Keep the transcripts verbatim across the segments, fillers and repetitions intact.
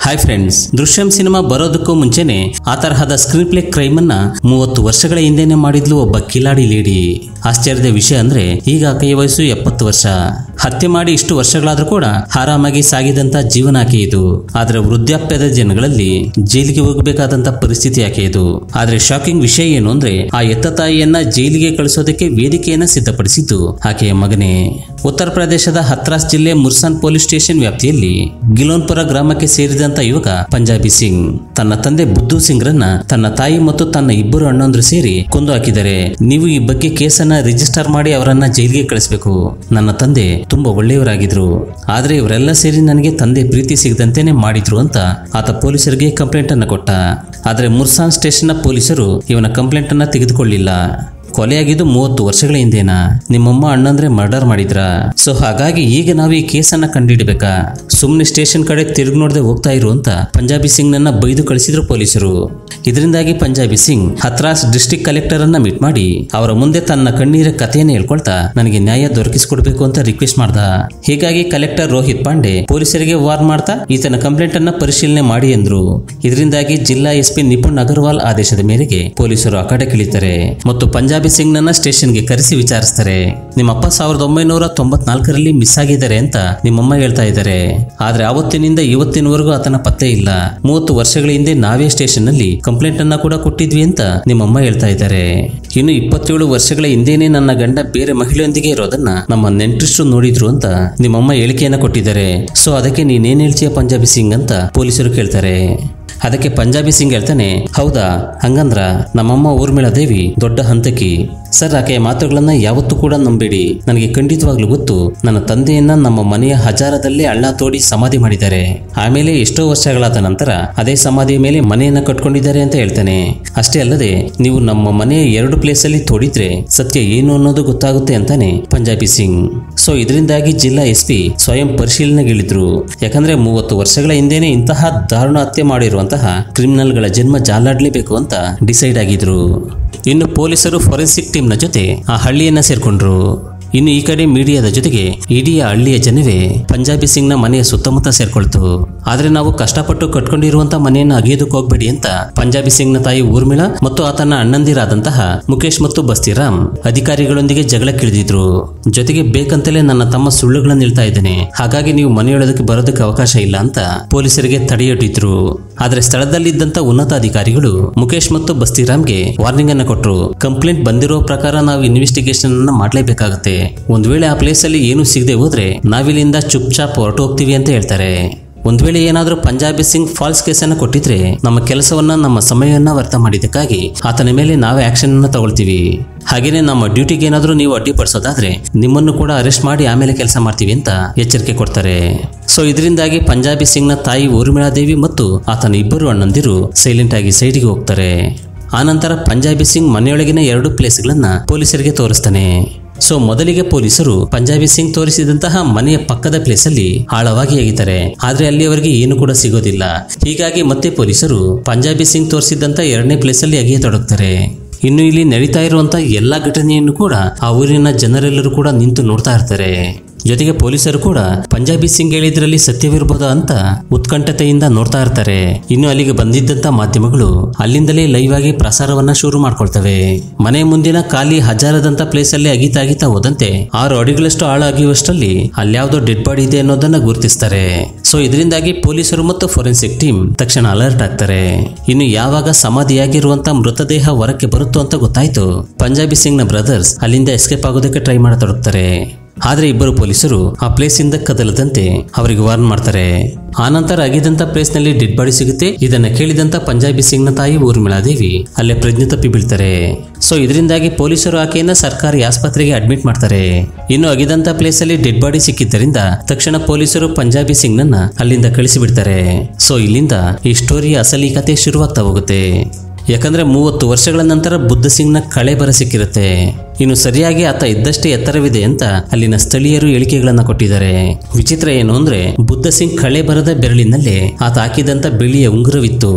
Hi friends, Drishyam cinema ಬರೋದಕ್ಕೂ ಮುಂಚೆನೆ ಆ ತರಹದ ಸ್ಕ್ರೀನ್ ಪ್ಲೇ ಕ್ರೈಮ್ ಅನ್ನ ಮೂವತ್ತು ವರ್ಷಗಳ ಹಿಂದೆನೆ ಮಾಡಿದ್ಲು ಒಬ್ಬ ಕಿಲಾಡಿ ಲೇಡಿ. ಆಶ್ಚರ್ಯದ ವಿಷಯ ಅಂದ್ರೆ ಈಗ ಆಕೆಯ ವಯಸ್ಸು ಎಪ್ಪತ್ತು ವರ್ಷ. ಹತ್ಯೆ ಮಾಡಿ ಇಷ್ಟು ವರ್ಷಗಳಾದ್ರೂ ಕೂಡ ಆರಾಮಾಗಿ ಸಾಗಿದಂತ ಜೀವನ ಆಕೆ ಇದು. ಆದ್ರೆ ವೃದ್ಧಾಪ್ಯದ ಜನಗಳಲ್ಲಿ ಜೈಲಿಗೆ ಹೋಗಬೇಕಾದಂತ ಪರಿಸ್ಥಿತಿ ಆಕೆ ಇದು. ಆದ್ರೆ ಶಾಕಿಂಗ್ ವಿಷಯ ಏನು ಅಂದ್ರೆ ಆ ಎತ್ತ ತಾಯಿಯನ್ನ ಜೈಲಿಗೆ ಕಳಿಸೋದಕ್ಕೆ ವೇದಿಕೆಯನ್ನ ಸಿದ್ಧಪಡಿಸಿದ್ದು ಆಕೆಯ ಮಗನೇ. ಉತ್ತರ ಪ್ರದೇಶದ ಹತ್ರಾಸ್ ಜಿಲ್ಲೆ ಮುರ್ಸಾನ್ ಪೊಲೀಸ್ ಸ್ಟೇಷನ್ ವ್ಯಾಪ್ತಿಯಲ್ಲಿ ಗಿಲೋನ್ಪುರ ಗ್ರಾಮಕ್ಕೆ ಸೇರಿದಂತ ಯುವಕ ಪಂಜಾಬಿ ಸಿಂಗ್ ತನ್ನ ತಂದೆ ಬುದ್ದು ಸಿಂಗ್ ರನ್ನ ತನ್ನ ತಾಯಿ ಮತ್ತು ತನ್ನ ಇಬ್ಬರು ಅಣ್ಣಂದ್ರು ಸೇರಿ ಕೊಂದು ಹಾಕಿದ್ದಾರೆ. ನೀವು ಈ ಬಗ್ಗೆ ಕೇಸನ್ನ ರಿಜಿಸ್ಟರ್ ಮಾಡಿ ಅವರನ್ನ ಜೈಲಿಗೆ ಕಳಿಸಬೇಕು. ನನ್ನ ತಂದೆ ತುಂಬಾ ಒಳ್ಳೆಯವರಾಗಿದ್ರು, ಆದ್ರೆ ಇವರೆಲ್ಲ ಸೇರಿ ನನಗೆ ತಂದೆ ಪ್ರೀತಿ ಸಿಗದಂತೆನೆ ಮಾಡಿದ್ರು ಅಂತ ಆತ ಪೊಲೀಸರಿಗೆ ಕಂಪ್ಲೇಂಟ್ ಅನ್ನ ಕೊಟ್ಟ. ಆದ್ರೆ ಮುರ್ಸಾನ್ ಸ್ಟೇಷನ್ ನ ಪೊಲೀಸರು ಇವನ ಕಂಪ್ಲೇಂಟ್ ಅನ್ನ ತೆಗೆದುಕೊಳ್ಳಿಲ್ಲ. ಕೊಲೆಯಾಗಿದ್ದು ಮೂವತ್ತು ವರ್ಷಗಳ ಹಿಂದೆನಾ? ನಿಮ್ಮಮ್ಮ ಅಣ್ಣಂದ್ರೆ ಮರ್ಡರ್ ಮಾಡಿದ್ರ? ಸೊ ಹಾಗಾಗಿ ಈಗ ನಾವು ಈ ಕೇಸನ್ನ ಕಂಡಿಡ್ಬೇಕಾ? ಸುಮ್ನೆ ಸ್ಟೇಷನ್ ಕಡೆ ತಿರುಗಿ ನೋಡದೆ ಹೋಗ್ತಾ ಇರು ಅಂತ ಪಂಜಾಬಿ ಸಿಂಗ್ ನನ್ನ ಬೈದು ಕಳಿಸಿದ್ರು ಪೊಲೀಸರು. ಇದರಿಂದಾಗಿ ಪಂಜಾಬಿ ಸಿಂಗ್ ಹತ್ರಾಸ್ ಡಿಸ್ಟ್ರಿಕ್ಟ್ ಕಲೆಕ್ಟರ್ ಅನ್ನ ಮೀಟ್ ಮಾಡಿ ಅವರ ಮುಂದೆ ತನ್ನ ಕಣ್ಣೀರ ಕಥೆಯನ್ನು ಹೇಳ್ಕೊಳ್ತಾ ನನಗೆ ನ್ಯಾಯ ದೊರಕಿಸಿಕೊಡ್ಬೇಕು ಅಂತ ರಿಕ್ವೆಸ್ಟ್ ಮಾಡ್ದ. ಹೀಗಾಗಿ ಕಲೆಕ್ಟರ್ ರೋಹಿತ್ ಪಾಂಡೆ ಪೊಲೀಸರಿಗೆ ವಾರ್ನ್ ಮಾಡ್ತಾ ಈತನ ಕಂಪ್ಲೇಂಟ್ ಅನ್ನ ಪರಿಶೀಲನೆ ಮಾಡಿ ಎಂದ್ರು. ಇದರಿಂದಾಗಿ ಜಿಲ್ಲಾ ಎಸ್ ಪಿ ನಿಪುಣ್ ಅಗರ್ವಾಲ್ ಆದೇಶದ ಮೇರೆಗೆ ಪೊಲೀಸರು ಆ ಕಡೆ ಕಿಳಿತಾರೆ ಮತ್ತು ಪಂಜಾಬಿ ಸಿಂಗ್ ನನ್ನ ಸ್ಟೇಷನ್ಗೆ ಕರೆಸಿ ವಿಚಾರಿಸ್ತಾರೆ. ನಿಮ್ಮಪ್ಪ ಸಾವಿರದ ಒಂಬೈನೂರ ತೊಂಬತ್ನಾಲ್ಕರಲ್ಲಿ ಮಿಸ್ ಆಗಿದ್ದಾರೆ ಅಂತ ನಿಮ್ಮಮ್ಮ ಹೇಳ್ತಾ ಇದ್ದಾರೆ. ಆದ್ರೆ ಆವತ್ತಿನಿಂದ ಇವತ್ತಿನವರೆಗೂ ಆತನ ಪತ್ತೆ ಇಲ್ಲ. ಮೂವತ್ತು ವರ್ಷಗಳ ಹಿಂದೆ ನಾವೇ ಸ್ಟೇಷನ್ ನಲ್ಲಿ ಕಂಪ್ಲೇಂಟ್ ಅನ್ನ ಕೂಡ ಕೊಟ್ಟಿದ್ವಿ ಅಂತ ನಿಮ್ಮಮ್ಮ ಹೇಳ್ತಾ ಇದ್ದಾರೆ. ಇನ್ನು ಇಪ್ಪತ್ತೇಳು ವರ್ಷಗಳ ಹಿಂದೆನೆ ನನ್ನ ಗಂಡ ಬೇರೆ ಮಹಿಳೆಯೊಂದಿಗೆ ಇರೋದನ್ನ ನಮ್ಮ ನೆಂಟರಿಸ್ಟರು ನೋಡಿದ್ರು ಅಂತ ನಿಮ್ಮಮ್ಮ ಹೇಳಿಕೆಯನ್ನ ಕೊಟ್ಟಿದ್ದಾರೆ. ಸೊ ಅದಕ್ಕೆ ನೀನೇನ್ ಹೇಳ್ತೀಯ ಪಂಜಾಬಿ ಸಿಂಗ್ ಅಂತ ಪೊಲೀಸರು ಕೇಳ್ತಾರೆ. ಅದಕ್ಕೆ ಪಂಜಾಬಿ ಸಿಂಗ್ ಹೇಳ್ತಾನೆ, ಹೌದಾ, ಹಂಗಂದ್ರ ನಮ್ಮಮ್ಮ ಊರ್ಮಿಳಾ ದೇವಿ ದೊಡ್ಡ ಹಂತಕಿ. ಸರ್, ಆಕೆಯ ಮಾತುಗಳನ್ನ ಯಾವತ್ತೂ ಕೂಡ ನಂಬೇಡಿ. ನನಗೆ ಖಂಡಿತವಾಗ್ಲೂ ಗೊತ್ತು, ನನ್ನ ತಂದೆಯನ್ನ ನಮ್ಮ ಮನೆಯ ಹಜಾರದಲ್ಲೇ ಹಳ್ಳ ತೋಡಿ ಸಮಾಧಿ ಮಾಡಿದ್ದಾರೆ. ಆಮೇಲೆ ಎಷ್ಟೋ ವರ್ಷಗಳಾದ ನಂತರ ಅದೇ ಸಮಾಧಿಯ ಮೇಲೆ ಮನೆಯನ್ನ ಕಟ್ಕೊಂಡಿದ್ದಾರೆ ಅಂತ ಹೇಳ್ತಾನೆ. ಅಷ್ಟೇ ಅಲ್ಲದೆ ನೀವು ನಮ್ಮ ಮನೆಯ ಎರಡು ಪ್ಲೇಸ್ ಅಲ್ಲಿ ತೋಡಿದ್ರೆ ಸತ್ಯ ಏನು ಅನ್ನೋದು ಗೊತ್ತಾಗುತ್ತೆ ಅಂತಾನೆ ಪಂಜಾಬಿ ಸಿಂಗ್. ಸೊ ಇದರಿಂದಾಗಿ ಜಿಲ್ಲಾ ಎಸ್ ಪಿ ಸ್ವಯಂ ಪರಿಶೀಲನೆಗಿಳಿದ್ರು. ಯಾಕಂದ್ರೆ ಮೂವತ್ತು ವರ್ಷಗಳ ಹಿಂದೆನೆ ಇಂತಹ ದಾರುಣ ಹತ್ಯೆ ಮಾಡಿರುವಂತಹ ಕ್ರಿಮಿನಲ್ಗಳ ಜನ್ಮ ಜಾಲಾಡ್ಲೇಬೇಕು ಅಂತ ಡಿಸೈಡ್ ಆಗಿದ್ರು. ಇನ್ನು ಪೊಲೀಸರು ಫೋರೆನ್ಸಿಕ್ ಟೀಮ್ ನ ಜೊತೆ ಆ ಹಳ್ಳಿಯನ್ನ ಸೇರ್ಕೊಂಡ್ರು. ಇನ್ನು ಈ ಕಡೆ ಮೀಡಿಯಾದ ಜೊತೆಗೆ ಇಡೀ ಹಳ್ಳಿಯ ಜನವೇ ಪಂಜಾಬಿ ಸಿಂಗ್ ನ ಮನೆಯ ಸುತ್ತಮುತ್ತ ಸೇರ್ಕೊಳ್ತು. ಆದ್ರೆ ನಾವು ಕಷ್ಟಪಟ್ಟು ಕಟ್ಕೊಂಡಿರುವಂತಹ ಮನೆಯನ್ನ ಅಗೆಯೋದಕ್ಕೆ ಹೋಗ್ಬೇಡಿ ಅಂತ ಪಂಜಾಬಿ ಸಿಂಗ್ ನ ತಾಯಿ ಊರ್ಮಿಳಾ ಮತ್ತು ಆತನ ಅಣ್ಣಂದಿರಾದಂತಹ ಮುಖೇಶ್ ಮತ್ತು ಬಸ್ತಿರಾಮ್ ಅಧಿಕಾರಿಗಳೊಂದಿಗೆ ಜಗಳಕ್ಕಿಳಿದಿದ್ರು. ಜೊತೆಗೆ ಬೇಕಂತಲೇ ನನ್ನ ತಮ್ಮ ಸುಳ್ಳುಗಳನ್ನ ಹೇಳ್ತಾ ಇದ್ದೇನೆ, ಹಾಗಾಗಿ ನೀವು ಮನೆಯೊಳದಕ್ಕೆ ಬರೋದಕ್ಕೆ ಅವಕಾಶ ಇಲ್ಲ ಅಂತ ಪೊಲೀಸರಿಗೆ ತಡೆಯೊಡ್ಡಿದ್ರು. ಆದ್ರೆ ಸ್ಥಳದಲ್ಲಿದ್ದಂತ ಉನ್ನತಾಧಿಕಾರಿಗಳು ಮುಖೇಶ್ ಮತ್ತು ಬಸ್ತಿರಾಮ್ಗೆ ವಾರ್ನಿಂಗ್ ಅನ್ನ ಕೊಟ್ರು. ಕಂಪ್ಲೇಂಟ್ ಬಂದಿರೋ ಪ್ರಕಾರ ನಾವು ಇನ್ವೆಸ್ಟಿಗೇಷನ್ ಅನ್ನ ಮಾಡ್ಲೇಬೇಕಾಗುತ್ತೆ. ಒಂದ್ ವೇಳೆ ಆ ಪ್ಲೇಸ್ ಅಲ್ಲಿ ಏನು ಸಿಗದೆ ಹೋದ್ರೆ ನಾವಿಲ್ಲಿಂದ ಚುಪ್ ಚಾಪ್ ಹೊರಟು ಹೋಗ್ತೀವಿ ಅಂತ ಹೇಳ್ತಾರೆ. ಒಂದ್ ವೇಳೆ ಏನಾದ್ರೂ ಪಂಜಾಬಿ ಸಿಂಗ್ ಫಾಲ್ಸ್ ಕೇಸನ್ನ ಕೊಟ್ಟಿದ್ರೆ ನಮ್ಮ ಕೆಲಸವನ್ನ ನಮ್ಮ ಸಮಯವನ್ನ ವ್ಯರ್ಥ ಮಾಡಿದ್ದಕ್ಕಾಗಿ ಆತನ ಮೇಲೆ ನಾವೇ ಆಕ್ಷನ್ ಅನ್ನ ತಗೊಳ್ತೀವಿ. ಹಾಗೇನೆ ನಮ್ಮ ಡ್ಯೂಟಿಗೆ ಏನಾದ್ರೂ ನೀವು ಅಡ್ಡಿಪಡಿಸೋದಾದ್ರೆ ನಿಮ್ಮನ್ನು ಕೂಡ ಅರೆಸ್ಟ್ ಮಾಡಿ ಆಮೇಲೆ ಕೆಲಸ ಮಾಡ್ತೀವಿ ಅಂತ ಎಚ್ಚರಿಕೆ ಕೊಡ್ತಾರೆ. ಸೊ ಇದರಿಂದಾಗಿ ಪಂಜಾಬಿ ಸಿಂಗ್ ನ ತಾಯಿ ಊರ್ಮಿಳಾ ದೇವಿ ಮತ್ತು ಆತನ ಇಬ್ಬರು ಅಣ್ಣಂದಿರು ಸೈಲೆಂಟ್ ಆಗಿ ಸೈಡ್ಗೆ ಹೋಗ್ತಾರೆ. ಆನಂತರ ಪಂಜಾಬಿ ಸಿಂಗ್ ಮನೆಯೊಳಗಿನ ಎರಡು ಪ್ಲೇಸ್ಗಳನ್ನ ಪೊಲೀಸರಿಗೆ ತೋರಿಸ್ತಾನೆ. ಸೊ ಮೊದಲಿಗೆ ಪೊಲೀಸರು ಪಂಜಾಬಿ ಸಿಂಗ್ ತೋರಿಸಿದಂತಹ ಮನೆಯ ಪಕ್ಕದ ಪ್ಲೇಸ್ ಅಲ್ಲಿ ಆಳವಾಗಿ ಅಗಿತಾರೆ. ಆದ್ರೆ ಅಲ್ಲಿ ಅವರಿಗೆ ಏನು ಕೂಡ ಸಿಗೋದಿಲ್ಲ. ಹೀಗಾಗಿ ಮತ್ತೆ ಪೊಲೀಸರು ಪಂಜಾಬಿ ಸಿಂಗ್ ತೋರಿಸಿದಂತ ಎರಡನೇ ಪ್ಲೇಸ್ ಅಲ್ಲಿ ಅಗಿಯತೊಡಗ್ತಾರೆ. ಇನ್ನು ಇಲ್ಲಿ ನಡೀತಾ ಇರುವಂತಹ ಎಲ್ಲಾ ಘಟನೆಯನ್ನು ಕೂಡ ಆ ಊರಿನ ಜನರೆಲ್ಲರೂ ಕೂಡ ನಿಂತು ನೋಡ್ತಾ ಇರ್ತಾರೆ. ಜೊತೆಗೆ ಪೊಲೀಸರು ಕೂಡ ಪಂಜಾಬಿ ಸಿಂಗ್ ಹೇಳಿದ್ರಲ್ಲಿ ಸತ್ಯವಿರಬಹುದಾ ಅಂತ ಉತ್ಕಂಠತೆಯಿಂದ ನೋಡ್ತಾ ಇರ್ತಾರೆ. ಇನ್ನು ಅಲ್ಲಿಗೆ ಬಂದಿದ್ದಂತ ಮಾಧ್ಯಮಗಳು ಅಲ್ಲಿಂದಲೇ ಲೈವ್ ಆಗಿ ಪ್ರಸಾರವನ್ನ ಶುರು ಮಾಡ್ಕೊಳ್ತವೆ. ಮನೆ ಮುಂದಿನ ಖಾಲಿ ಹಜಾರದಂತ ಪ್ಲೇಸ್ ಅಲ್ಲಿ ಅಗಿತಾ ಅಗಿತಾ ಹೋದಂತೆ ಆರು ಅಡಿಗಳಷ್ಟು ಆಳ ಅಗಿಯುವಷ್ಟರಲ್ಲಿ ಅಲ್ಯಾವುದೋ ಡೆಡ್ ಬಾಡಿ ಇದೆ ಅನ್ನೋದನ್ನ ಗುರುತಿಸ್ತಾರೆ. ಸೊ ಇದರಿಂದಾಗಿ ಪೊಲೀಸರು ಮತ್ತು ಫೋರೆನ್ಸಿಕ್ ಟೀಮ್ ತಕ್ಷಣ ಅಲರ್ಟ್ ಆಗ್ತಾರೆ. ಇನ್ನು ಯಾವಾಗ ಸಮಾಧಿಯಾಗಿರುವಂತ ಮೃತದೇಹ ಹೊರಕ್ಕೆ ಬರುತ್ತೋ ಅಂತ ಗೊತ್ತಾಯ್ತು, ಪಂಜಾಬಿ ಸಿಂಗ್ ನ ಬ್ರದರ್ಸ್ ಅಲ್ಲಿಂದ ಎಸ್ಕೇಪ್ ಆಗೋದಕ್ಕೆ ಟ್ರೈ ಮಾಡತೊಡಗ್ತಾರೆ. ಆದ್ರೆ ಇಬ್ಬರು ಪೊಲೀಸರು ಆ ಪ್ಲೇಸ್ ಇಂದ ಕದಲದಂತೆ ಅವರಿಗೆ ವಾರ್ನ್ ಮಾಡ್ತಾರೆ. ಆನಂತರ ಅಗಿದಂತ ಪ್ಲೇಸ್ ನಲ್ಲಿ ಡೆಡ್ ಬಾಡಿ ಸಿಗುತ್ತೆ. ಇದನ್ನ ಕೇಳಿದಂತ ಪಂಜಾಬಿ ಸಿಂಗ್ ನ ತಾಯಿ ಊರ್ಮಿಳಾ ದೇವಿ ಅಲ್ಲೇ ಪ್ರಜ್ಞೆ ತಪ್ಪಿ ಬೀಳ್ತಾರೆ. ಸೊ ಇದರಿಂದಾಗಿ ಪೊಲೀಸರು ಆಕೆಯನ್ನ ಸರ್ಕಾರಿ ಆಸ್ಪತ್ರೆಗೆ ಅಡ್ಮಿಟ್ ಮಾಡ್ತಾರೆ. ಇನ್ನು ಅಗಿದಂತ ಪ್ಲೇಸ್ ಅಲ್ಲಿ ಡೆಡ್ ಬಾಡಿ ಸಿಕ್ಕಿದ್ದರಿಂದ ತಕ್ಷಣ ಪೊಲೀಸರು ಪಂಜಾಬಿ ಸಿಂಗ್ ನನ್ನ ಅಲ್ಲಿಂದ ಕಳಿಸಿ ಬಿಡ್ತಾರೆ. ಸೊ ಇಲ್ಲಿಂದ ಈ ಸ್ಟೋರಿಯ ಅಸಲಿ ಕತೆ ಶುರುವಾಗ್ತಾ ಹೋಗುತ್ತೆ. ಯಾಕಂದ್ರೆ ಮೂವತ್ತು ವರ್ಷಗಳ ನಂತರ ಬುದ್ಧ ಸಿಂಗ್ ನ ಕಳೆ ಬರ ಸಿಕ್ಕಿರುತ್ತೆ. ಇನ್ನು ಸರಿಯಾಗಿ ಆತ ಇದ್ದಷ್ಟೇ ಎತ್ತರವಿದೆ ಅಂತ ಅಲ್ಲಿನ ಸ್ಥಳೀಯರು ಹೇಳಿಕೆಗಳನ್ನ ಕೊಟ್ಟಿದ್ದಾರೆ. ವಿಚಿತ್ರ ಏನು ಅಂದ್ರೆ ಬುದ್ಧ ಸಿಂಗ್ ಕಳೆ ಬರದ ಬೆರಳಿನಲ್ಲೇ ಆತ ಹಾಕಿದಂತ ಬಿಳಿಯ ಉಂಗುರವಿತ್ತು.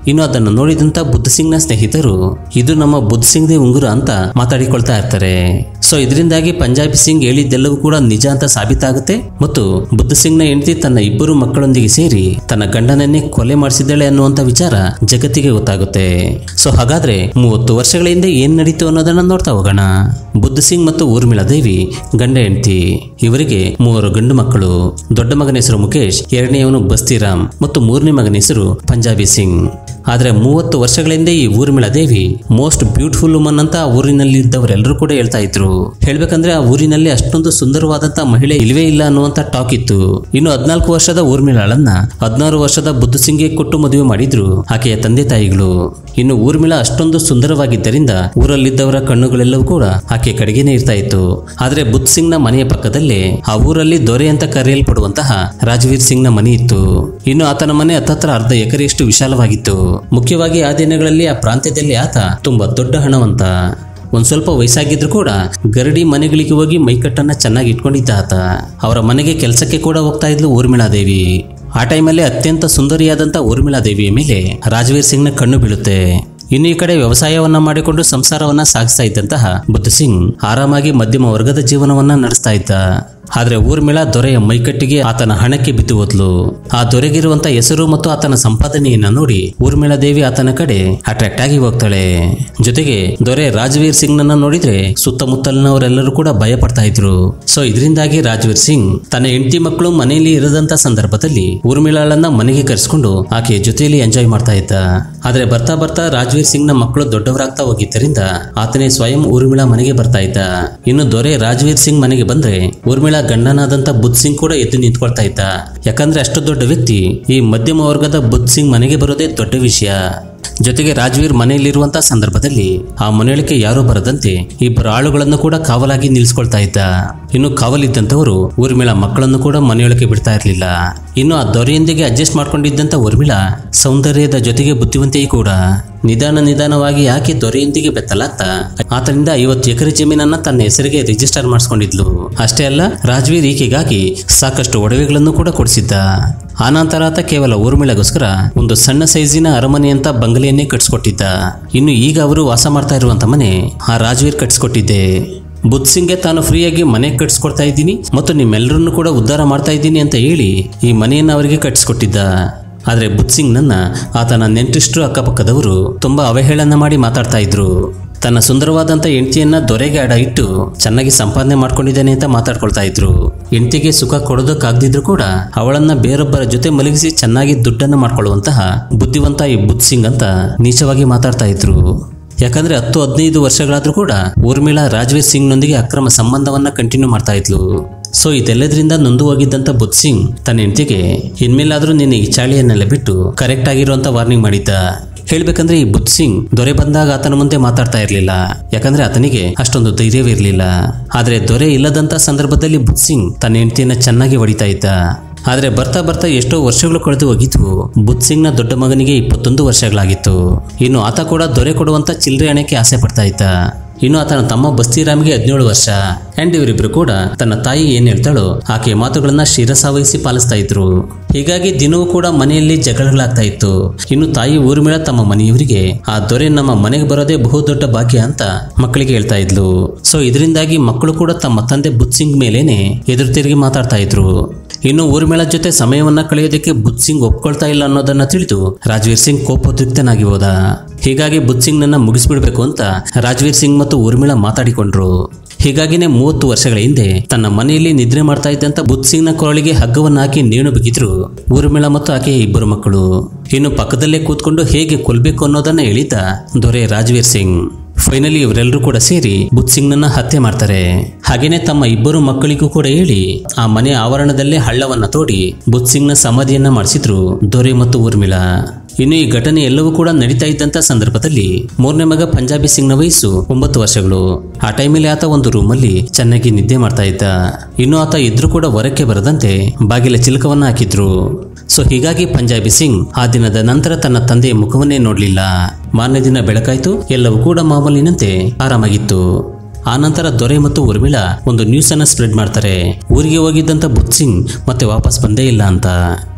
ಇನ್ನು ಅದನ್ನು ನೋಡಿದಂತ ಬುದ್ಧ ಸಿಂಗ್ನ ಸ್ನೇಹಿತರು ಇದು ನಮ್ಮ ಬುದ್ಧ ಸಿಂಗ್ದೇ ಉಂಗುರ ಅಂತ ಮಾತಾಡಿಕೊಳ್ತಾ ಇರ್ತಾರೆ. ಸೊ ಇದರಿಂದಾಗಿ ಪಂಜಾಬಿ ಸಿಂಗ್ ಹೇಳಿದ್ದೆಲ್ಲವೂ ಕೂಡ ನಿಜ ಅಂತ ಸಾಬೀತಾಗುತ್ತೆ ಮತ್ತು ಬುದ್ಧ ಸಿಂಗ್ನ ಹೆಂಡತಿ ತನ್ನ ಇಬ್ಬರು ಮಕ್ಕಳೊಂದಿಗೆ ಸೇರಿ ತನ್ನ ಗಂಡನನ್ನೇ ಕೊಲೆ ಮಾಡಿಸಿದ್ದಾಳೆ ಅನ್ನುವಂತ ವಿಚಾರ ಜಗತ್ತಿಗೆ ಗೊತ್ತಾಗುತ್ತೆ. ಸೊ ಹಾಗಾದ್ರೆ ಮೂವತ್ತು ವರ್ಷಗಳ ಹಿಂದೆ ಏನ್ ನಡೀತು ಅನ್ನೋದನ್ನ ನೋಡ್ತಾ ಹೋಗೋಣ. ಬುದ್ಧ ಸಿಂಗ್ ಮತ್ತು ಊರ್ಮಿಳಾ ದೇವಿ ಗಂಡ ಹೆಂಡತಿ. ಇವರಿಗೆ ಮೂವರು ಗಂಡು ಮಕ್ಕಳು. ದೊಡ್ಡ ಮಗನ ಹೆಸರು ಮುಖೇಶ್, ಎರಡನೆಯವನು ಬಸ್ತಿರಾಮ್ ಮತ್ತು ಮೂರನೇ ಮಗನ ಹೆಸರು ಪಂಜಾಬಿ ಸಿಂಗ್. ಆದ್ರೆ ಮೂವತ್ತು ವರ್ಷಗಳ ಹಿಂದೆ ಈ Urmila Devi most beautiful woman ಅಂತ ಆ ಊರಿನಲ್ಲಿ ಇದ್ದವರೆಲ್ಲರೂ ಕೂಡ ಹೇಳ್ತಾ ಇದ್ರು. ಹೇಳ್ಬೇಕಂದ್ರೆ ಆ ಊರಿನಲ್ಲಿ ಅಷ್ಟೊಂದು ಸುಂದರವಾದಂತ ಮಹಿಳೆ ಇಲ್ವೇ ಇಲ್ಲ ಅನ್ನುವಂತ ಟಾಕ್ ಇತ್ತು. ಇನ್ನು ಹದಿನಾಲ್ಕು ವರ್ಷದ ಊರ್ಮಿಳಾಳನ್ನ ಹದಿನಾರು ವರ್ಷದ ಬುದ್ಧ ಸಿಂಗ್ಗೆ ಕೊಟ್ಟು ಮದುವೆ ಮಾಡಿದ್ರು ಆಕೆಯ ತಂದೆ ತಾಯಿಗಳು. ಇನ್ನು ಊರ್ಮಿಳಾ ಅಷ್ಟೊಂದು ಸುಂದರವಾಗಿದ್ದರಿಂದ ಊರಲ್ಲಿದ್ದವರ ಕಣ್ಣುಗಳೆಲ್ಲವೂ ಕೂಡ ಆಕೆ ಕಡೆಗೇನೆ ಇರ್ತಾ ಇತ್ತು. ಆದ್ರೆ ಬುದ್ಧ ಸಿಂಗ್ ನ ಮನೆಯ ಪಕ್ಕದಲ್ಲೇ ಆ ಊರಲ್ಲಿ ದೊರೆ ಅಂತ ಕರೆಯಲ್ಪಡುವಂತಹ ರಾಜವೀರ್ ಸಿಂಗ್ ನ ಮನೆ ಇತ್ತು. ಇನ್ನು ಆತನ ಮನೆ ಹತ್ತತ್ರ ಅರ್ಧ ಎಕರೆಯಷ್ಟು ವಿಶಾಲವಾಗಿತ್ತು. ಮುಖ್ಯವಾಗಿ ಆ ದಿನಗಳಲ್ಲಿ ಆ ಪ್ರಾಂತ್ಯದಲ್ಲಿ ಆತ ತುಂಬಾ ದೊಡ್ಡ ಹಣವಂತ. ಒಂದ್ ಸ್ವಲ್ಪ ವಯಸ್ಸಾಗಿದ್ರು ಕೂಡ ಗರಡಿ ಮನೆಗಳಿಗೆ ಹೋಗಿ ಮೈಕಟ್ಟನ್ನ ಚೆನ್ನಾಗಿ ಇಟ್ಕೊಂಡಿದ್ದ ಆತ. ಅವರ ಮನೆಗೆ ಕೆಲಸಕ್ಕೆ ಕೂಡ ಹೋಗ್ತಾ ಇದ್ಲು ಊರ್ಮಿಳಾ ದೇವಿ. ಆ ಟೈಮಲ್ಲಿ ಅತ್ಯಂತ ಸುಂದರಿಯಾದಂತ ಊರ್ಮಿಳಾ ದೇವಿಯ ಮೇಲೆ ರಾಜವೀರ್ ಸಿಂಗ್ ನ ಕಣ್ಣು ಬೀಳುತ್ತೆ. ಇನ್ನು ಈ ಕಡೆ ವ್ಯವಸಾಯವನ್ನ ಮಾಡಿಕೊಂಡು ಸಂಸಾರವನ್ನ ಸಾಗಿಸ್ತಾ ಇದ್ದಂತಹ ಬುದ್ಧ ಸಿಂಗ್ ಆರಾಮಾಗಿ ಮಧ್ಯಮ ವರ್ಗದ ಜೀವನವನ್ನ ನಡೆಸ್ತಾ ಇದ್ದ. ಆದ್ರೆ ಊರ್ಮಿಳಾ ದೊರೆಯ ಮೈಕಟ್ಟಿಗೆ ಆತನ ಹಣಕ್ಕೆ ಬಿದ್ದು ಹೋದ್ಲು. ಆ ದೊರೆಗಿರುವಂತ ಹೆಸರು ಮತ್ತು ಆತನ ಸಂಪಾದನೆಯನ್ನ ನೋಡಿ ಊರ್ಮಿಳಾ ದೇವಿ ಆತನ ಕಡೆ ಅಟ್ರಾಕ್ಟ್ ಆಗಿ ಹೋಗ್ತಾಳೆ. ಜೊತೆಗೆ ದೊರೆ ರಾಜವೀರ್ ಸಿಂಗ್ ನನ್ನ ನೋಡಿದ್ರೆ ಸುತ್ತಮುತ್ತಲಿನವರೆಲ್ಲರೂ ಕೂಡ ಭಯ ಪಡ್ತಾ ಇದ್ರು. ಸೊ ಇದರಿಂದಾಗಿ ರಾಜವೀರ್ ಸಿಂಗ್ ತನ್ನ ಹೆಂಡತಿ ಮಕ್ಕಳು ಮನೆಯಲ್ಲಿ ಇರದಂತ ಸಂದರ್ಭದಲ್ಲಿ ಊರ್ಮಿಳಾಳನ್ನ ಮನೆಗೆ ಕರೆಸಿಕೊಂಡು ಆಕೆಯ ಜೊತೆಯಲ್ಲಿ ಎಂಜಾಯ್ ಮಾಡ್ತಾ ಇದ್ದ. ಆದ್ರೆ ಬರ್ತಾ ಬರ್ತಾ ರಾಜವೀರ್ ಸಿಂಗ್ ನ ಮಕ್ಕಳು ದೊಡ್ಡವರಾಗ್ತಾ ಹೋಗಿದ್ದರಿಂದ ಆತನೇ ಸ್ವಯಂ ಊರ್ಮಿಳಾ ಮನೆಗೆ ಬರ್ತಾ ಇದ್ದ. ಇನ್ನು ದೊರೆ ರಾಜವೀರ್ ಸಿಂಗ್ ಮನೆಗೆ ಬಂದ್ರೆ ಊರ್ಮಿಳಾ ಗಂಡನಾದಂತ ಬುದ್ಧ ಸಿಂಗ್ ಕೂಡ ಎದ್ದು ನಿಂತ್ಕೊಳ್ತಾ ಇದ್ದ. ಯಾಕಂದ್ರೆ ಅಷ್ಟು ದೊಡ್ಡ ವ್ಯಕ್ತಿ ಈ ಮಧ್ಯಮ ವರ್ಗದ ಬುದ್ಧ ಸಿಂಗ್ ಮನೆಗೆ ಬರೋದೇ ದೊಡ್ಡ ವಿಷಯ. ಜೊತೆಗೆ ರಾಜವೀರ್ ಮನೆಯಲ್ಲಿರುವಂತಹ ಸಂದರ್ಭದಲ್ಲಿ ಆ ಮನೆಯೊಳಕ್ಕೆ ಯಾರೂ ಬರದಂತೆ ಇಬ್ಬರು ಆಳುಗಳನ್ನು ಕೂಡ ಕಾವಲಾಗಿ ನಿಲ್ಲಿಸ್ಕೊಳ್ತಾ ಇದ್ದ. ಇನ್ನು ಕಾವಲಿದ್ದಂತವರು ಊರ್ಮಿಳಾ ಮಕ್ಕಳನ್ನು ಕೂಡ ಮನೆಯೊಳಗೆ ಬಿಡ್ತಾ ಇರಲಿಲ್ಲ. ಇನ್ನು ಆ ದೊರೆಯೊಂದಿಗೆ ಅಡ್ಜಸ್ಟ್ ಮಾಡ್ಕೊಂಡಿದ್ದಂತ ಊರ್ಮಿಳಾ ಸೌಂದರ್ಯದ ಜೊತೆಗೆ ಬುದ್ಧಿವಂತೆಯೂ ಕೂಡ. ನಿಧಾನ ನಿಧಾನವಾಗಿ ಯಾಕೆ ದೊರೆಯೊಂದಿಗೆ ಬೆತ್ತಲಾಗ್ತಾ ಆತನಿಂದ ಐವತ್ತು ಎಕರೆ ಜಮೀನನ್ನ ತನ್ನ ಹೆಸರಿಗೆ ರಿಜಿಸ್ಟರ್ ಮಾಡಿಸ್ಕೊಂಡಿದ್ಲು. ಅಷ್ಟೇ ಅಲ್ಲ, ರಾಜವೀರ್ ಈಕೆಗಾಗಿ ಸಾಕಷ್ಟು ಒಡವೆಗಳನ್ನು ಕೂಡ ಕೊಡಿಸಿದ್ದ. ಆನಂತರ ಆತ ಕೇವಲ ಊರ್ಮಿಳಾಗೋಸ್ಕರ ಒಂದು ಸಣ್ಣ ಸೈಜಿನ ಅರಮನೆ ಅಂತ ಬಂಗಲೆಯನ್ನೇ ಕಟ್ಸ್ಕೊಟ್ಟಿದ್ದ. ಇನ್ನು ಈಗ ಅವರು ವಾಸ ಮಾಡ್ತಾ ಇರುವಂತ ಮನೆ ಆ ರಾಜವೀರ್ ಕಟ್ಸ್ಕೊಟ್ಟಿದ್ದೆ. ಬುದ್ಧ ಸಿಂಗ್ಗೆ ತಾನು ಫ್ರೀಯಾಗಿ ಮನೆ ಕಟ್ಸ್ಕೊಡ್ತಾ ಇದ್ದೀನಿ ಮತ್ತು ನಿಮ್ಮೆಲ್ಲರನ್ನು ಕೂಡ ಉದ್ಧಾರ ಮಾಡ್ತಾ ಇದ್ದೀನಿ ಅಂತ ಹೇಳಿ ಈ ಮನೆಯನ್ನ ಅವರಿಗೆ ಕಟ್ಸ್ಕೊಟ್ಟಿದ್ದ. ಆದ್ರೆ ಬುದ್ಧ ಸಿಂಗ್ ನನ್ನ ಆತನ ನೆಂಟಿಸ್ಟ್ರು ಅಕ್ಕಪಕ್ಕದವರು ತುಂಬಾ ಅವಹೇಳನ ಮಾಡಿ ಮಾತಾಡ್ತಾ ಇದ್ರು. ತನ್ನ ಸುಂದರವಾದಂತ ಹೆಂಡತಿಯನ್ನ ದೊರೆಗೆ ಅಡ ಇಟ್ಟು ಚೆನ್ನಾಗಿ ಸಂಪಾದನೆ ಮಾಡ್ಕೊಂಡಿದ್ದಾನೆ ಅಂತ ಮಾತಾಡ್ಕೊಳ್ತಾ ಇದ್ರು. ಹೆಂಡತಿಗೆ ಸುಖ ಕೊಡೋದಕ್ಕಾಗದಿದ್ರು ಕೂಡ ಅವಳನ್ನ ಬೇರೊಬ್ಬರ ಜೊತೆ ಮಲಗಿಸಿ ಚೆನ್ನಾಗಿ ದುಡ್ಡನ್ನು ಮಾಡ್ಕೊಳ್ಳುವಂತಹ ಬುದ್ಧಿವಂತ ಈ ಬುದ್ಧ ಸಿಂಗ್ ಅಂತ ನೀಚವಾಗಿ ಮಾತಾಡ್ತಾ ಇದ್ರು. ಯಾಕಂದ್ರೆ ಹತ್ತು ಹದಿನೈದು ವರ್ಷಗಳಾದ್ರೂ ಕೂಡ ಊರ್ಮಿಳಾ ರಾಜವೀರ್ ಸಿಂಗ್ ನೊಂದಿಗೆ ಅಕ್ರಮ ಸಂಬಂಧವನ್ನ ಕಂಟಿನ್ಯೂ ಮಾಡ್ತಾ ಇದ್ಲು. ಸೊ ಇದೆಲ್ಲದ್ರಿಂದ ನೊಂದು ಹೋಗಿದ್ದಂತ ಬುದ್ಧ ಸಿಂಗ್ ತನ್ನ ಹೆಂಡತಿಗೆ ಇನ್ಮೇಲಾದ್ರೂ ನಿನ್ನ ಈ ಚಾಳಿಯನ್ನೆಲ್ಲ ಬಿಟ್ಟು ಕರೆಕ್ಟ್ ಆಗಿರುವಂತ ವಾರ್ನಿಂಗ್ ಮಾಡಿದ್ದ. ಹೇಳ್ಬೇಕಂದ್ರೆ ಈ ಬುದ್ಧ ಸಿಂಗ್ ದೊರೆ ಬಂದಾಗ ಆತನ ಮುಂದೆ ಮಾತಾಡ್ತಾ ಇರ್ಲಿಲ್ಲ. ಯಾಕಂದ್ರೆ ಆತನಿಗೆ ಅಷ್ಟೊಂದು ಧೈರ್ಯವಿರ್ಲಿಲ್ಲ. ಆದ್ರೆ ದೊರೆ ಇಲ್ಲದಂತ ಸಂದರ್ಭದಲ್ಲಿ ಬುದ್ಧ ಸಿಂಗ್ ತನ್ನ ಹೆಂಡತಿಯನ್ನ ಚೆನ್ನಾಗಿ ಹೊಡಿತಾ ಇದ್ದ. ಆದ್ರೆ ಬರ್ತಾ ಬರ್ತಾ ಎಷ್ಟೋ ವರ್ಷಗಳು ಕಳೆದು ಹೋಗಿದ್ವು. ಬುದ್ಧ ಸಿಂಗ್ ನ ದೊಡ್ಡ ಮಗನಿಗೆ ಇಪ್ಪತ್ತೊಂದು ವರ್ಷಗಳಾಗಿತ್ತು. ಇನ್ನು ಆತ ಕೂಡ ದೊರೆ ಕೊಡುವಂತ ಚಿಲ್ಲರೆ ಹಣಕ್ಕೆ ಆಸೆ ಪಡ್ತಾ ಇದ್ದ. ಇನ್ನು ಆತನ ತಮ್ಮ ಬಸ್ತಿರಾಮ್ಗೆ ಹದಿನೇಳು ವರ್ಷ. ಅಂಡ್ ಇವರಿಬ್ರು ಕೂಡ ತನ್ನ ತಾಯಿ ಏನ್ ಹೇಳ್ತಾಳೋ ಆಕೆಯ ಮಾತುಗಳನ್ನ ಶಿರಸಾವಹಿಸಿ ಪಾಲಿಸ್ತಾ ಇದ್ರು. ಹೀಗಾಗಿ ದಿನವೂ ಕೂಡ ಮನೆಯಲ್ಲಿ ಜಗಳಗಳಾಗ್ತಾ ಇತ್ತು. ಇನ್ನು ತಾಯಿ ಊರ್ಮಿಳಾ ತಮ್ಮ ಮನೆಯವರಿಗೆ ಆ ದೊರೆ ನಮ್ಮ ಮನೆಗೆ ಬರೋದೇ ಬಹುದೊಡ್ಡ ಭಾಗ್ಯ ಅಂತ ಮಕ್ಕಳಿಗೆ ಹೇಳ್ತಾ ಇದ್ಲು. ಸೊ ಇದರಿಂದಾಗಿ ಮಕ್ಕಳು ಕೂಡ ತಮ್ಮ ತಂದೆ ಬುದ್ಧ ಸಿಂಗ್ ಮೇಲೇನೆ ಎದುರು ತಿರುಗಿ ಮಾತಾಡ್ತಾ ಇದ್ರು. ಇನ್ನು ಊರ್ಮಿಳಾ ಜೊತೆ ಸಮಯವನ್ನ ಕಳೆಯೋದಕ್ಕೆ ಬುದ್ಧ ಸಿಂಗ್ ಒಪ್ಕೊಳ್ತಾ ಇಲ್ಲ ಅನ್ನೋದನ್ನ ತಿಳಿದು ರಾಜವೀರ್ ಸಿಂಗ್ ಕೋಪೋದ್ರಿಕ್ತನಾಗಿ ಹೋದ. ಹೀಗಾಗಿ ಬುದ್ಧ ಸಿಂಗ್ ನನ್ನ ಮುಗಿಸ್ಬಿಡ್ಬೇಕು ಅಂತ ರಾಜವೀರ್ ಸಿಂಗ್ ಮತ್ತು ಊರ್ಮಿಳಾ ಮಾತಾಡಿಕೊಂಡ್ರು. ಹೀಗಾಗಿನೇ ಮೂವತ್ತು ವರ್ಷಗಳ ಹಿಂದೆ ತನ್ನ ಮನೆಯಲ್ಲಿ ನಿದ್ರೆ ಮಾಡ್ತಾ ಇದ್ದಂತ ಬುದ್ಧ ಸಿಂಗ್ ನ ಕೊರಳಿಗೆ ಹಗ್ಗವನ್ನ ಹಾಕಿ ನೇಣು ಬಿಗಿದ್ರು ಊರ್ಮಿಳಾ ಮತ್ತು ಆಕೆಯ ಇಬ್ಬರು ಮಕ್ಕಳು. ಇನ್ನು ಪಕ್ಕದಲ್ಲೇ ಕೂತ್ಕೊಂಡು ಹೇಗೆ ಕೊಲ್ಬೇಕು ಅನ್ನೋದನ್ನ ಹೇಳಿದ್ದ ದೊರೆ ರಾಜವೀರ್ ಸಿಂಗ್. ಫೈನಲಿ ಇವರೆಲ್ಲರೂ ಕೂಡ ಸೇರಿ ಬುದ್ಧ ಸಿಂಗ್ ನನ್ನ ಹತ್ಯೆ ಮಾಡ್ತಾರೆ. ಹಾಗೇನೆ ತಮ್ಮ ಇಬ್ಬರು ಮಕ್ಕಳಿಗೂ ಕೂಡ ಹೇಳಿ ಆ ಮನೆ ಆವರಣದಲ್ಲೇ ಹಳ್ಳವನ್ನ ತೋಡಿ ಬುದ್ಧ ಸಿಂಗ್ ನ ಸಮಾಧಿಯನ್ನ ಮಾಡಿಸಿದ್ರು ದೊರೆ ಮತ್ತು ಊರ್ಮಿಳಾ. ಇನ್ನು ಈ ಘಟನೆ ಎಲ್ಲವೂ ಕೂಡ ನಡೀತಾ ಇದ್ದಂತ ಸಂದರ್ಭದಲ್ಲಿ ಮೂರನೇ ಮಗ ಪಂಜಾಬಿ ಸಿಂಗ್ ನ ವಯಸ್ಸು ಒಂಬತ್ತು ವರ್ಷಗಳು. ಆ ಟೈಮಲ್ಲಿ ಆತ ಒಂದು ರೂಮ್ ಅಲ್ಲಿ ಚೆನ್ನಾಗಿ ನಿದ್ದೆ ಮಾಡ್ತಾ ಇದ್ದ. ಇನ್ನು ಆತ ಇದ್ರೂ ಕೂಡ ಹೊರಕ್ಕೆ ಬರದಂತೆ ಬಾಗಿಲ ಚಿಲಕವನ್ನ ಹಾಕಿದ್ರು. ಸೊ ಹೀಗಾಗಿ ಪಂಜಾಬಿ ಸಿಂಗ್ ಆ ದಿನದ ನಂತರ ತನ್ನ ತಂದೆಯ ಮುಖವನ್ನೇ ನೋಡ್ಲಿಲ್ಲ. ಮಾರನೇ ದಿನ ಬೆಳಕಾಯ್ತು, ಎಲ್ಲವೂ ಕೂಡ ಮಾಮೂಲಿನಂತೆ ಆರಾಮಾಗಿತ್ತು. ಆ ನಂತರ ದೊರೆ ಮತ್ತು ಊರ್ಮಿಳಾ ಒಂದು ನ್ಯೂಸ್ ಅನ್ನ ಸ್ಪ್ರೆಡ್ ಮಾಡ್ತಾರೆ. ಊರಿಗೆ ಹೋಗಿದ್ದಂತ ಬುದ್ಧ ಸಿಂಗ್ ಮತ್ತೆ ವಾಪಸ್ ಬಂದೇ ಇಲ್ಲ ಅಂತ.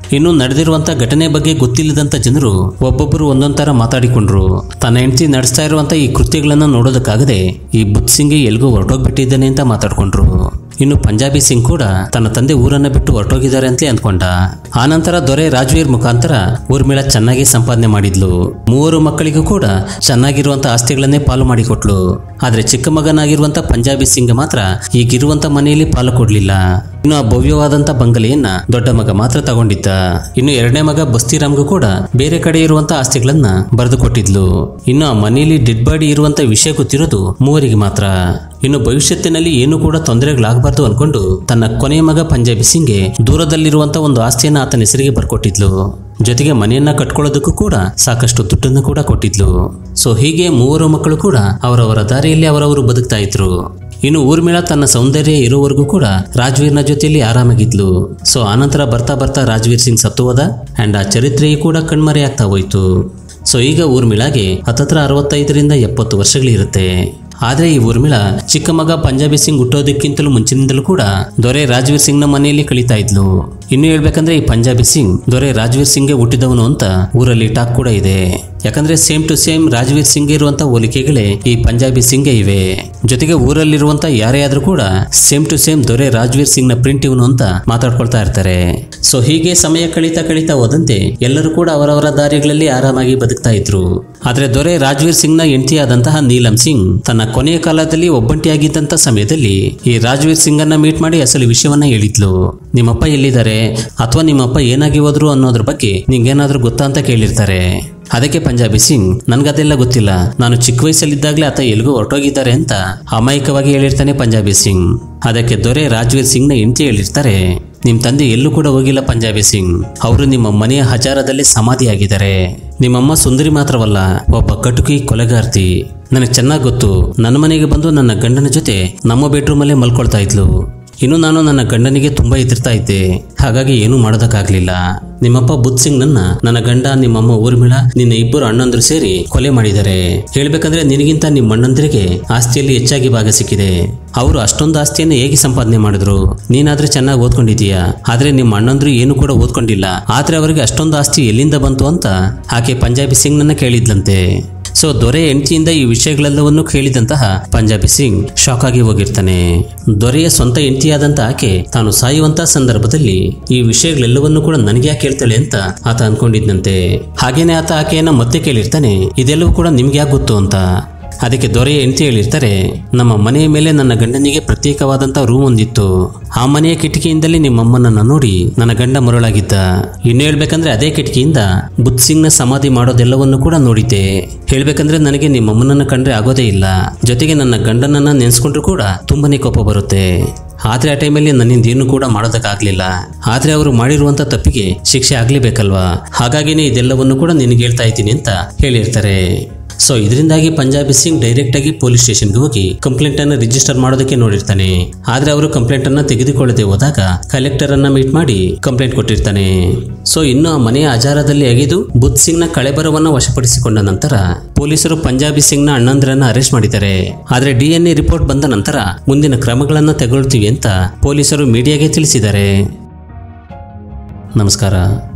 ಇನ್ನು ನಡೆದಿರುವಂತ ಘಟನೆ ಬಗ್ಗೆ ಗೊತ್ತಿಲ್ಲದಂತ ಜನರು ಒಬ್ಬೊಬ್ಬರು ಒಂದೊಂದ್ ತರ ಮಾತಾಡಿಕೊಂಡ್ರು. ತನ್ನ ಹೆಂಡತಿ ನಡೆಸ್ತಾ ಇರುವಂತ ಈ ಕೃತ್ಯಗಳನ್ನ ನೋಡೋದಕ್ಕಾಗದೆ ಈ ಬುತ್ ಸಿಂಗ್ ಎಲ್ಗೋ ಹೊರಟೋಗ್ಬಿಟ್ಟಿದ್ದಾನೆ ಅಂತ ಮಾತಾಡ್ಕೊಂಡ್ರು. ಇನ್ನು ಪಂಜಾಬಿ ಸಿಂಗ್ ಕೂಡ ತನ್ನ ತಂದೆ ಊರನ್ನ ಬಿಟ್ಟು ಹೊರಟೋಗಿದ್ದಾರೆ ಅಂತಲೇ ಅಂದ್ಕೊಂಡ. ಆನಂತರ ದೊರೆ ರಾಜ್ವೀರ್ ಮುಖಾಂತರ ಊರ್ಮಿಳಾ ಚೆನ್ನಾಗಿ ಸಂಪಾದನೆ ಮಾಡಿದ್ಲು. ಮೂವರು ಮಕ್ಕಳಿಗೂ ಕೂಡ ಚೆನ್ನಾಗಿರುವಂತ ಆಸ್ತಿಗಳನ್ನೇ ಪಾಲು ಮಾಡಿಕೊಟ್ಲು. ಆದ್ರೆ ಚಿಕ್ಕ ಮಗನಾಗಿರುವಂತ ಪಂಜಾಬಿ ಸಿಂಗ್ ಮಾತ್ರ ಈಗಿರುವಂತ ಮನೆಯಲ್ಲಿ ಪಾಲು ಕೊಡ್ಲಿಲ್ಲ. ಇನ್ನು ಆ ಭವ್ಯವಾದಂತ ಬಂಗಲೆಯನ್ನ ದೊಡ್ಡ ಮಗ ಮಾತ್ರ ತಗೊಂಡಿದ್ದ. ಇನ್ನು ಎರಡನೇ ಮಗ ಬಸ್ತಿರಾಮ್ಗೂ ಕೂಡ ಬೇರೆ ಕಡೆ ಇರುವಂತ ಆಸ್ತಿಗಳನ್ನ ಬರೆದು ಕೊಟ್ಟಿದ್ಲು. ಇನ್ನು ಆ ಮನೆಯಲ್ಲಿ ಡೆಡ್ ಬಾಡಿ ಇರುವಂತ ವಿಷಯ ಗೊತ್ತಿರೋದು ಮೂವರಿಗೆ ಮಾತ್ರ. ಇನ್ನು ಭವಿಷ್ಯತ್ತಿನಲ್ಲಿ ಏನು ಕೂಡ ತೊಂದರೆಗಳಾಗಬಾರ್ದು ಅನ್ಕೊಂಡು ತನ್ನ ಕೊನೆಯ ಮಗ ಪಂಜಾಬಿ ಸಿಂಗ್ಗೆ ದೂರದಲ್ಲಿರುವಂತ ಒಂದು ಆಸ್ತಿಯನ್ನ ಆತನ ಹೆಸರಿಗೆ ಬರ್ಕೊಟ್ಟಿದ್ಲು. ಜೊತೆಗೆ ಮನೆಯನ್ನ ಕಟ್ಕೊಳ್ಳೋದಕ್ಕೂ ಕೂಡ ಸಾಕಷ್ಟು ದುಡ್ಡನ್ನು ಕೂಡ ಕೊಟ್ಟಿದ್ಲು. ಸೊ ಹೀಗೆ ಮೂವರು ಮಕ್ಕಳು ಕೂಡ ಅವರವರ ದಾರಿಯಲ್ಲಿ ಅವರವರು ಬದುಕ್ತಾ ಇದ್ರು. ಇನ್ನು ಊರ್ಮಿಳಾ ತನ್ನ ಸೌಂದರ್ಯ ಇರೋವರೆಗೂ ಕೂಡ ರಾಜ್ವೀರ್ನ ಜೊತೆಯಲ್ಲಿ ಆರಾಮಾಗಿದ್ಲು. ಸೊ ಆನಂತರ ಬರ್ತಾ ಬರ್ತಾ ರಾಜ್ವೀರ್ ಸಿಂಗ್ ಸತ್ತು ಹೋದ ಅಂಡ್ ಆ ಚರಿತ್ರೆಯೂ ಕೂಡ ಕಣ್ಮರೆಯಾಗ್ತಾ ಹೋಯ್ತು. ಸೊ ಈಗ ಊರ್ಮಿಳಾಗೆ ಹತ್ತತ್ರ ಅರವತ್ತೈದರಿಂದ ಎಪ್ಪತ್ತು ವರ್ಷಗಳಿರುತ್ತೆ. ಆದ್ರೆ ಈ ಊರ್ಮಿಳಾ ಚಿಕ್ಕ ಮಗ ಪಂಜಾಬಿ ಸಿಂಗ್ ಹುಟ್ಟೋದಕ್ಕಿಂತಲೂ ಮುಂಚಿನಿಂದಲೂ ಕೂಡ ದೊರೆ ರಾಜ್ವೀರ್ ಸಿಂಗ್ ನ ಮನೆಯಲ್ಲಿ ಕಳೀತಾ ಇದ್ಲು. ಇನ್ನು ಹೇಳ್ಬೇಕಂದ್ರೆ ಈ ಪಂಜಾಬಿ ಸಿಂಗ್ ದೊರೆ ರಾಜ್ವೀರ್ ಸಿಂಗ್ಗೆ ಹುಟ್ಟಿದವನು ಅಂತ ಊರಲ್ಲಿ ಟಾಕ್ ಕೂಡ ಇದೆ. ಯಾಕಂದ್ರೆ same to same Rajveer Singh ಇರುವಂತ ಹೋಲಿಕೆಗಳೇ ಈ ಪಂಜಾಬಿ ಸಿಂಗ್ಗೆ ಇವೆ. ಜೊತೆಗೆ ಊರಲ್ಲಿರುವಂತ ಯಾರೇ ಆದ್ರೂ ಕೂಡ ಸೇಮ್ ಟು ಸೇಮ್ ದೊರೆ ರಾಜ್ವೀರ್ ಸಿಂಗ್ ನ ಪ್ರಿಂಟ್ ಇವನು ಅಂತ ಮಾತಾಡ್ಕೊಳ್ತಾ ಇರ್ತಾರೆ. ಸೊ ಹೀಗೆ ಸಮಯ ಕಳೀತಾ ಕಳೀತಾ ಹೋದಂತೆ ಎಲ್ಲರೂ ಕೂಡ ಅವರವರ ದಾರಿಗಳಲ್ಲಿ ಆರಾಮಾಗಿ ಬದುಕ್ತಾ ಇದ್ರು. ಆದ್ರೆ ದೊರೆ ರಾಜ್ವೀರ್ ಸಿಂಗ್ ನ ಹೆಂಡತಿಯಾದಂತಹ ನೀಲಂ ಸಿಂಗ್ ತನ್ನ ಕೊನೆಯ ಕಾಲದಲ್ಲಿ ಒಬ್ಬಂಟಿಯಾಗಿದ್ದಂತ ಸಮಯದಲ್ಲಿ ಈ ರಾಜ್ವೀರ್ ಸಿಂಗ್ ಅನ್ನ ಮೀಟ್ ಮಾಡಿ ಅಸಲು ವಿಷಯವನ್ನ ಹೇಳಿದ್ಲು. ನಿಮ್ಮಪ್ಪ ಎಲ್ಲಿದ್ದಾರೆ ಅಥವಾ ನಿಮ್ಮಪ್ಪ ಏನಾಗಿ ಹೋದ್ರು ಅನ್ನೋದ್ರ ಬಗ್ಗೆ ನಿಂಗೇನಾದ್ರೂ ಗೊತ್ತಾ ಅಂತ ಕೇಳಿರ್ತಾರೆ. ಅದಕ್ಕೆ ಪಂಜಾಬಿ ಸಿಂಗ್ ನನ್ಗದೆಲ್ಲ ಗೊತ್ತಿಲ್ಲ, ನಾನು ಚಿಕ್ಕ ವಯಸ್ಸಲ್ಲಿದ್ದಾಗಲೇ ಆತ ಎಲ್ಗೂ ಹೊರಟೋಗಿದ್ದಾರೆ ಅಂತ ಅಮಾಯಕವಾಗಿ ಹೇಳಿರ್ತಾನೆ ಪಂಜಾಬಿ ಸಿಂಗ್. ಅದಕ್ಕೆ ದೊರೆ ರಾಜ್ವೀರ್ ಸಿಂಗ್ ನ ಹೆಂಡತಿ ಹೇಳಿರ್ತಾರೆ, ನಿಮ್ ತಂದೆ ಎಲ್ಲೂ ಕೂಡ ಹೋಗಿಲ್ಲ ಪಂಜಾಬಿ ಸಿಂಗ್, ಅವರು ನಿಮ್ಮ ಮನೆಯ ಹಜಾರದಲ್ಲಿ ಸಮಾಧಿಯಾಗಿದ್ದಾರೆ. ನಿಮ್ಮಮ್ಮ ಸುಂದರಿ ಮಾತ್ರವಲ್ಲ, ಒಬ್ಬ ಕಟುಕಿ ಕೊಲೆಗಾರ್ತಿ. ನನಗೆ ಚೆನ್ನಾಗಿ ಗೊತ್ತು, ನನ್ನ ಮನೆಗೆ ಬಂದು ನನ್ನ ಗಂಡನ ಜೊತೆ ನಮ್ಮ ಬೆಡ್ರೂಮ್ ಅಲ್ಲೇ ಮಲ್ಕೊಳ್ತಾ ಇದ್ಲು. ಇನ್ನು ನಾನು ನನ್ನ ಗಂಡನಿಗೆ ತುಂಬಾ ಎದುರ್ತಾ ಇದ್ದೆ, ಹಾಗಾಗಿ ಏನೂ ಮಾಡೋದಕ್ಕಾಗ್ಲಿಲ್ಲ. ನಿಮ್ಮಪ್ಪ ಬುತ್ ಸಿಂಗ್ ನನ್ನ ನನ್ನ ಗಂಡ ನಿಮ್ಮಮ್ಮ ಊರ್ಮಿಳಾ ನಿನ್ನ ಇಬ್ಬರು ಅಣ್ಣಂದ್ರು ಸೇರಿ ಕೊಲೆ ಮಾಡಿದ್ದಾರೆ. ಹೇಳ್ಬೇಕಂದ್ರೆ ನಿನಗಿಂತ ನಿಮ್ಮ ಅಣ್ಣಂದ್ರಿಗೆ ಆಸ್ತಿಯಲ್ಲಿ ಹೆಚ್ಚಾಗಿ ಭಾಗ ಸಿಕ್ಕಿದೆ. ಅವರು ಅಷ್ಟೊಂದು ಆಸ್ತಿಯನ್ನು ಹೇಗೆ ಸಂಪಾದನೆ ಮಾಡಿದ್ರು? ನೀನಾದ್ರೆ ಚೆನ್ನಾಗಿ ಓದ್ಕೊಂಡಿದೀಯಾ, ಆದ್ರೆ ನಿಮ್ಮ ಅಣ್ಣಂದ್ರು ಏನು ಕೂಡ ಓದ್ಕೊಂಡಿಲ್ಲ. ಆದ್ರೆ ಅವರಿಗೆ ಅಷ್ಟೊಂದು ಆಸ್ತಿ ಎಲ್ಲಿಂದ ಬಂತು ಅಂತ ಆಕೆ ಪಂಜಾಬಿ ಸಿಂಗ್ ನನ್ನ ಕೇಳಿದ್ಲಂತೆ. ಸೊ ದೊರೆ ಹೆಂಡತಿಯಿಂದ ಈ ವಿಷಯಗಳೆಲ್ಲವನ್ನು ಕೇಳಿದಂತಹ ಪಂಜಾಬಿ ಸಿಂಗ್ ಶಾಕ್ ಆಗಿ ಹೋಗಿರ್ತಾನೆ. ದೊರೆಯ ಸ್ವಂತ ಹೆಂಡತಿಯಾದಂತ ಆಕೆ ತಾನು ಸಾಯುವಂತ ಸಂದರ್ಭದಲ್ಲಿ ಈ ವಿಷಯಗಳೆಲ್ಲವನ್ನು ಕೂಡ ನನಗೆ ಯಾಕೆ ಕೇಳ್ತಾಳೆ ಅಂತ ಆತ ಅನ್ಕೊಂಡಿದ್ನಂತೆ. ಹಾಗೇನೆ ಆತ ಆಕೆಯನ್ನ ಮತ್ತೆ ಕೇಳಿರ್ತಾನೆ, ಇದೆಲ್ಲವೂ ಕೂಡ ನಿಮ್ಗೆ ಯಾಕೆ ಗೊತ್ತು ಅಂತ. ಅದಕ್ಕೆ ದೊರೆಯ ಹೆಂಡತಿ ಹೇಳಿರ್ತಾರೆ, ನಮ್ಮ ಮನೆಯ ಮೇಲೆ ನನ್ನ ಗಂಡನಿಗೆ ಪ್ರತ್ಯೇಕವಾದಂತ ರೂಮ್ ಒಂದಿತ್ತು. ಆ ಮನೆಯ ಕಿಟಕಿಯಿಂದಲೇ ನಿಮ್ಮಮ್ಮನನ್ನ ನೋಡಿ ನನ್ನ ಗಂಡ ಮರಳಾಗಿದ್ದ. ಇನ್ನು ಹೇಳ್ಬೇಕಂದ್ರೆ ಅದೇ ಕಿಟಕಿಯಿಂದ ಬುತ್ ಸಿಂಗ್ ನ ಸಮಾಧಿ ಮಾಡೋದೆಲ್ಲವನ್ನು ಕೂಡ ನೋಡಿದ್ದೆ. ಹೇಳ್ಬೇಕಂದ್ರೆ ನನಗೆ ನಿಮ್ಮಮ್ಮನನ್ನ ಕಂಡ್ರೆ ಆಗೋದೇ ಇಲ್ಲ. ಜೊತೆಗೆ ನನ್ನ ಗಂಡನನ್ನ ನೆನ್ಸ್ಕೊಂಡ್ರು ಕೂಡ ತುಂಬಾನೇ ಕೋಪ ಬರುತ್ತೆ. ಆದ್ರೆ ಆ ಟೈಮಲ್ಲಿ ನನ್ನಿಂದ ಏನು ಕೂಡ ಮಾಡೋದಕ್ಕಾಗ್ಲಿಲ್ಲ. ಆದ್ರೆ ಅವರು ಮಾಡಿರುವಂತ ತಪ್ಪಿಗೆ ಶಿಕ್ಷೆ ಆಗ್ಲೇಬೇಕಲ್ವಾ, ಹಾಗಾಗಿನೇ ಇದೆಲ್ಲವನ್ನು ಕೂಡ ನಿನಗೆ ಹೇಳ್ತಾ ಇದ್ದೀನಿ ಅಂತ ಹೇಳಿರ್ತಾರೆ. ಸೊ ಇದರಿಂದಾಗಿ ಪಂಜಾಬಿ ಸಿಂಗ್ ಡೈರೆಕ್ಟ್ ಆಗಿ ಪೊಲೀಸ್ ಸ್ಟೇಷನ್ಗೆ ಹೋಗಿ ಕಂಪ್ಲೇಂಟ್ ಅನ್ನ ರಿಜಿಸ್ಟರ್ ಮಾಡೋದಕ್ಕೆ ನೋಡಿರ್ತಾನೆ. ಆದ್ರೆ ಅವರು ಕಂಪ್ಲೇಂಟ್ ಅನ್ನ ತೆಗೆದುಕೊಳ್ಳದೆ ಹೋದಾಗ ಕಲೆಕ್ಟರ್ ಅನ್ನ ಮೀಟ್ ಮಾಡಿ ಕಂಪ್ಲೇಂಟ್ ಕೊಟ್ಟಿರ್ತಾನೆ. ಸೊ ಇನ್ನು ಆ ಮನೆಯ ಆಚಾರದಲ್ಲಿ ಅಗಿದು ಬುತ್ ಸಿಂಗ್ ನ ಕಳೆಬರವನ್ನ ವಶಪಡಿಸಿಕೊಂಡ ನಂತರ ಪೊಲೀಸರು ಪಂಜಾಬಿ ಸಿಂಗ್ ನ ಅಣ್ಣಂದ್ರನ್ನ ಅರೆಸ್ಟ್ ಮಾಡಿದ್ದಾರೆ. ಆದ್ರೆ ಡಿ ಎನ್ ಎ ರಿಪೋರ್ಟ್ ಬಂದ ನಂತರ ಮುಂದಿನ ಕ್ರಮಗಳನ್ನ ತೆಗೊಳ್ತೀವಿ ಅಂತ ಪೊಲೀಸರು ಮೀಡಿಯಾಗೆ ತಿಳಿಸಿದ್ದಾರೆ. ನಮಸ್ಕಾರ.